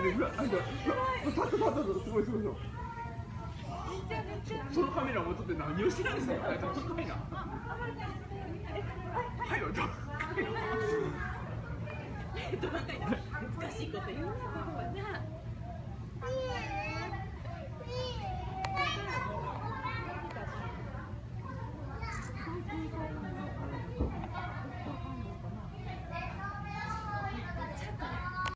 ごいすごい。そのカメラも撮って何をしてるんですか。はいよ。 難しいこと言うな。